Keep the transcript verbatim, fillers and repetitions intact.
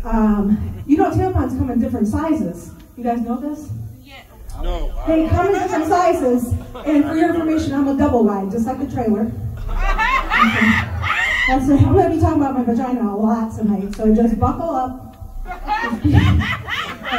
Um, you know tampons come in different sizes. You guys know this? Yeah. No. They come in different sizes, and for your information, I'm a double wide, just like a trailer. That's it. I'm going to be talking about my vagina a lot tonight, so just buckle up.